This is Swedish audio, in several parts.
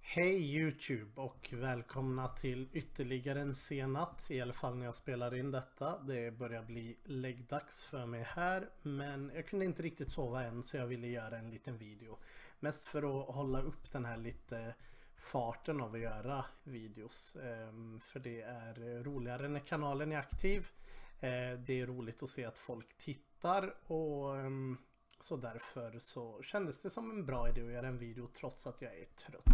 Hej YouTube och välkomna till ytterligare en sen natt, i alla fall när jag spelar in detta. Det börjar bli läggdags för mig här, men jag kunde inte riktigt sova än så jag ville göra en liten video. Mest för att hålla upp den här lite farten av att göra videos. För det är roligare när kanalen är aktiv. Det är roligt att se att folk tittar och så därför så kändes det som en bra idé att göra en video trots att jag är trött.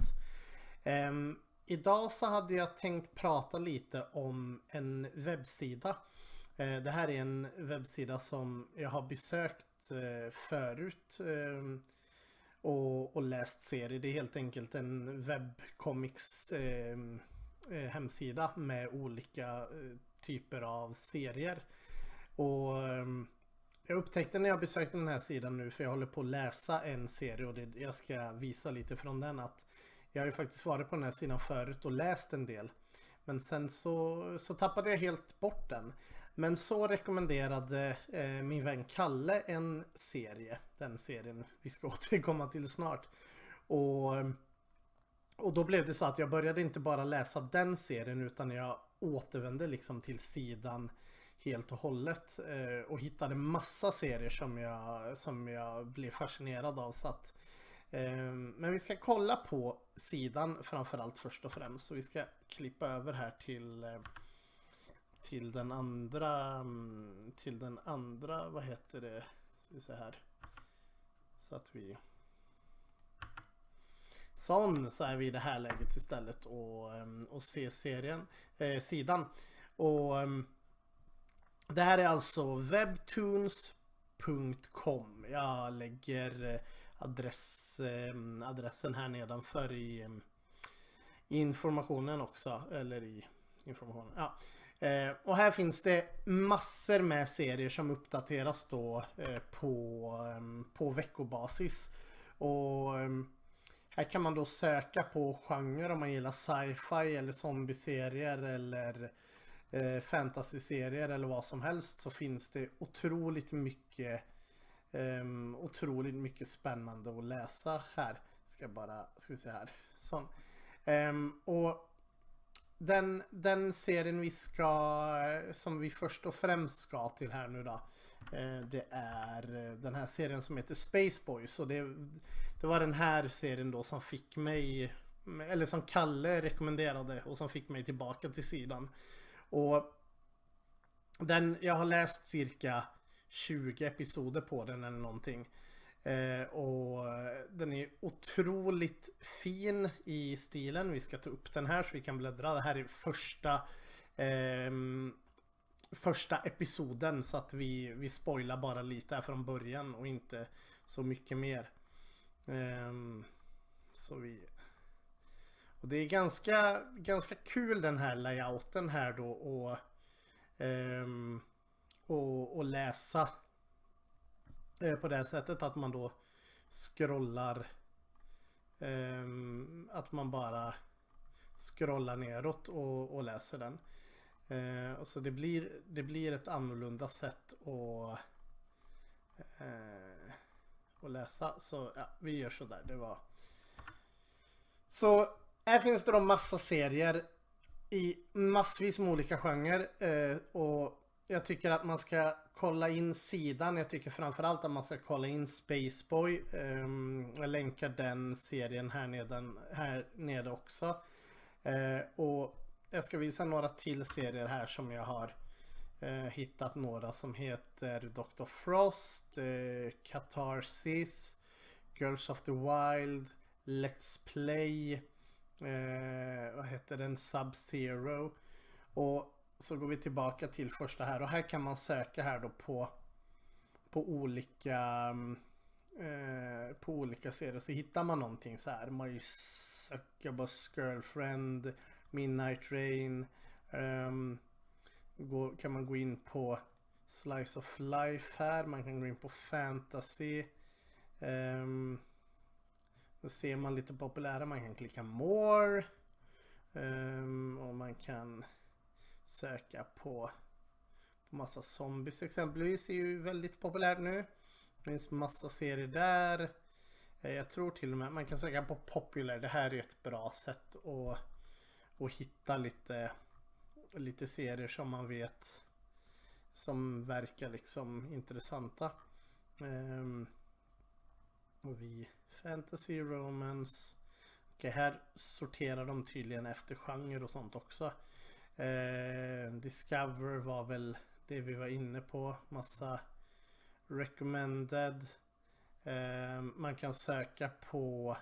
Idag så hade jag tänkt prata lite om en webbsida. Det här är en webbsida som jag har besökt förut och läst serier. Det är helt enkelt en webbcomics hemsida med olika typer av serier. Och jag upptäckte när jag besökte den här sidan nu, för jag håller på att läsa en serie och jag ska visa lite från den, att jag har ju faktiskt varit på den här sidan förut och läst en del. Men sen så tappade jag helt bort den. Men så rekommenderade min vän Kalle en serie. Den serien vi ska återkomma till snart. Och då blev det så att jag började inte bara läsa den serien, utan jag återvände liksom till sidan helt och hållet. Och hittade massa serier som jag blev fascinerad av. Så att men vi ska kolla på sidan framförallt först och främst. Så vi ska klippa över här till den andra, vad heter det? Ska vi se här. Så att vi så är vi i det här läget istället och se sidan. Och det här är alltså webtoons.com. Jag lägger adressen här nedanför i informationen också, eller i informationen. Ja. Och här finns det massor med serier som uppdateras då på veckobasis. Och här kan man då söka på genre om man gillar sci-fi eller zombieserier eller fantasy-serier eller vad som helst, så finns det otroligt mycket spännande att läsa här. Ska vi se här. Sån. Och den serien som vi först och främst ska till här nu då, det är den här serien som heter Space Boys. Och det var den här serien då som fick mig, eller som Kalle rekommenderade och som fick mig tillbaka till sidan. Och jag har läst cirka 20 episoder på den eller någonting. Och den är otroligt fin i stilen. Vi ska ta upp den här så vi kan bläddra. Det här är första episoden, så att vi spoilar bara lite här från början och inte så mycket mer. Och det är ganska kul den här layouten här då, och läsa på det här sättet att man då scrollar, att man bara scrollar neråt och läser den. Så det blir ett annorlunda sätt att läsa. Så ja, vi gör så där. Så här finns det då massa serier i massvis med olika genrer, och jag tycker att man ska kolla in sidan. Jag tycker framförallt att man ska kolla in Spaceboy. Jag länkar den serien här nere också. Och jag ska visa några till serier här som jag har hittat. Några som heter Dr. Frost, Catharsis, Girls of the Wild, Let's Play, vad heter den, Sub-Zero. Och så går vi tillbaka till första här, och här kan man söka här då på olika serier. Så hittar man någonting så här, My Succubus Girlfriend, Midnight Rain, kan man gå in på Slice of Life här, man kan gå in på Fantasy, då ser man lite populära, man kan klicka More, och man kan söka på massa zombies exempelvis, är ju väldigt populärt nu. Det finns massa serier där. Jag tror till och med man kan söka på popular. Det här är ett bra sätt att hitta lite serier som man vet som verkar liksom intressanta. Och vi fantasy, romance. Okej, här sorterar de tydligen efter genre och sånt också. Discover var väl det vi var inne på. Massa recommended. Man kan söka på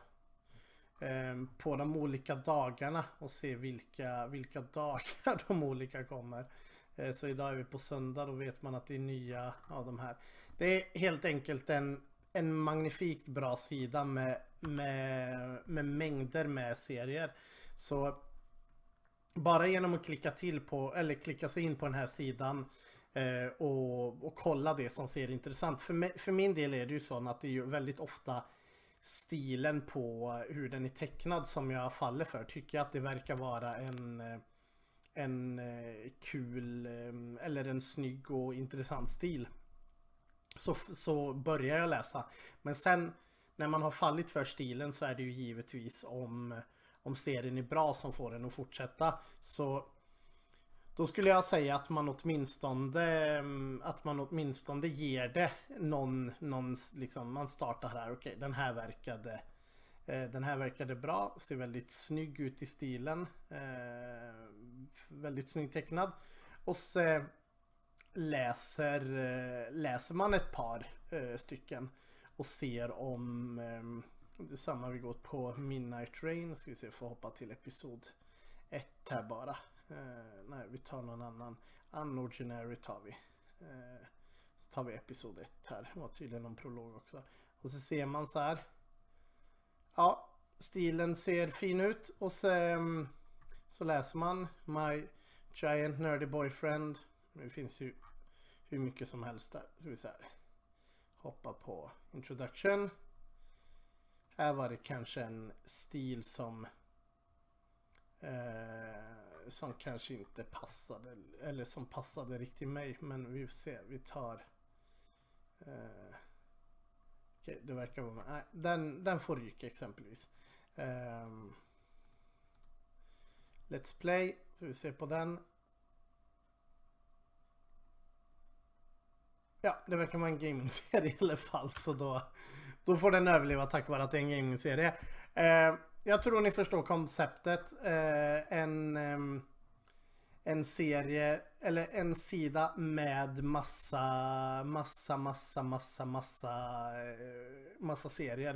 de olika dagarna och se vilka dagar de olika kommer. Så idag är vi på söndag, då vet man att det är nya av de här. Det är helt enkelt en magnifikt bra sida med mängder med serier. Så bara genom att klicka sig in på den här sidan och kolla det som ser intressant. För min del är det ju så att det är ju väldigt ofta stilen på hur den är tecknad som jag faller för. Tycker jag att det verkar vara en kul eller en snygg och intressant stil, så börjar jag läsa. Men sen när man har fallit för stilen så är det ju givetvis om serien är bra som får den att fortsätta. Så då skulle jag säga att man åtminstone ger det någon liksom, man startar här, okej, den här verkade bra, ser väldigt snygg ut i stilen, väldigt snygg tecknad, och så läser man ett par stycken och ser om det är samma. Vi går på Midnight Rain, ska vi se, får hoppa till episod 1 här bara. Nej, vi tar någon annan. Unordinary tar vi. Så tar vi episod 1 här. Det var tydligen någon prolog också. Och så ser man så här. Ja, stilen ser fin ut. Och så läser man My Giant Nerdy Boyfriend. Det finns ju hur mycket som helst där. Så vi så här. Hoppa på Introduction. Här var det kanske en stil som kanske inte passade, eller som passade riktigt mig, men vi får se, vi tar okej, det verkar vara, nej, den får ryka exempelvis. Let's Play, så vi ser på den. Ja, det verkar vara en gaming-serie i alla fall, så då får den överleva tack vare att det är en gaming-serie. Jag tror ni förstår konceptet. En serie eller en sida med massa serier.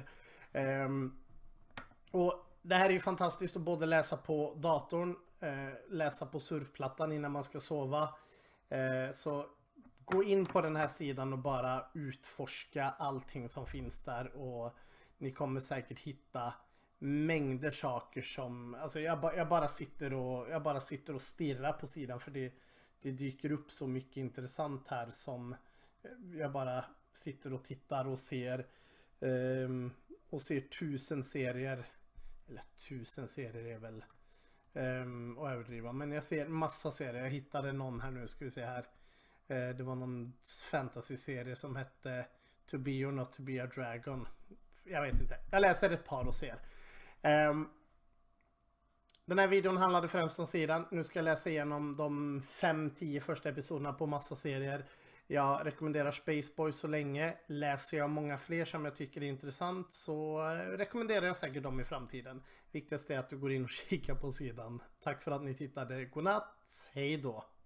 Och det här är ju fantastiskt att både läsa på datorn, läsa på surfplattan innan man ska sova. Så gå in på den här sidan och bara utforska allting som finns där, och ni kommer säkert hitta mängder saker som, alltså jag bara sitter och stirrar på sidan, för det dyker upp så mycket intressant här som jag bara sitter och tittar och ser 1000 serier, eller 1000 serier är väl och överdriva, men jag ser massa serier. Jag hittade någon här nu, ska vi se här. Det var någon fantasy-serie som hette To Be or Not To Be a Dragon. Jag vet inte. Jag läser ett par och ser. Den här videon handlade främst om sidan. Nu ska jag läsa igenom de 5-10 första episoderna på massa serier. Jag rekommenderar Spaceboy så länge. Läser jag många fler som jag tycker är intressant, så rekommenderar jag säkert dem i framtiden. Viktigast är att du går in och kikar på sidan. Tack för att ni tittade. Godnatt. Hej då.